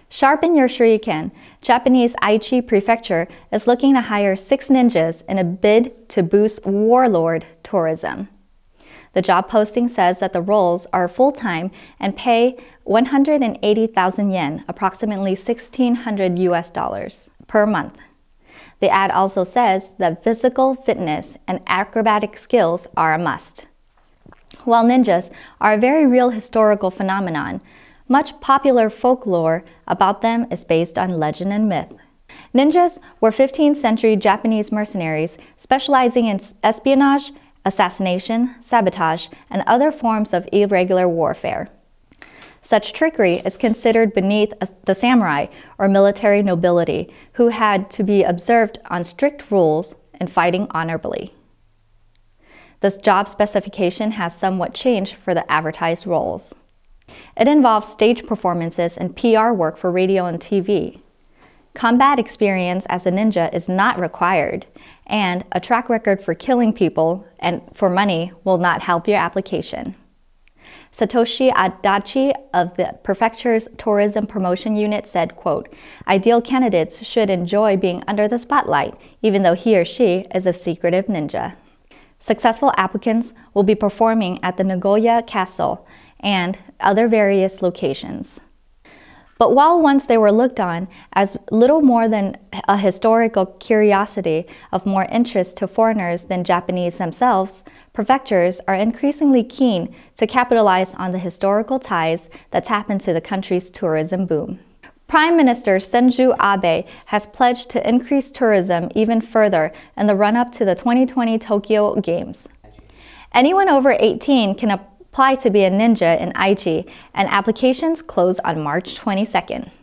Sharpen your shuriken. Japanese Aichi prefecture is looking to hire 6 ninjas in a bid to boost warlord tourism. The job posting says that the roles are full-time and pay 180,000 yen, approximately $1,600 per month. The ad also says that physical fitness and acrobatic skills are a must. While ninjas are a very real historical phenomenon, much popular folklore about them is based on legend and myth. Ninjas were 15th century Japanese mercenaries specializing in espionage, assassination, sabotage, and other forms of irregular warfare. Such trickery is considered beneath the samurai or military nobility, who had to be observed on strict rules in fighting honorably. This job specification has somewhat changed for the advertised roles. It involves stage performances and PR work for radio and TV. Combat experience as a ninja is not required, and a track record for killing people and for money will not help your application. Satoshi Adachi of the prefecture's tourism promotion unit said, quote, "Ideal candidates should enjoy being under the spotlight, even though he or she is a secretive ninja." Successful applicants will be performing at the Nagoya Castle and other various locations. But while once they were looked on as little more than a historical curiosity of more interest to foreigners than Japanese themselves, prefectures are increasingly keen to capitalize on the historical ties that tap into the country's tourism boom. Prime Minister Shinzo Abe has pledged to increase tourism even further in the run-up to the 2020 Tokyo Games. Anyone over 18 can apply to be a ninja in Aichi, and applications close on March 22nd.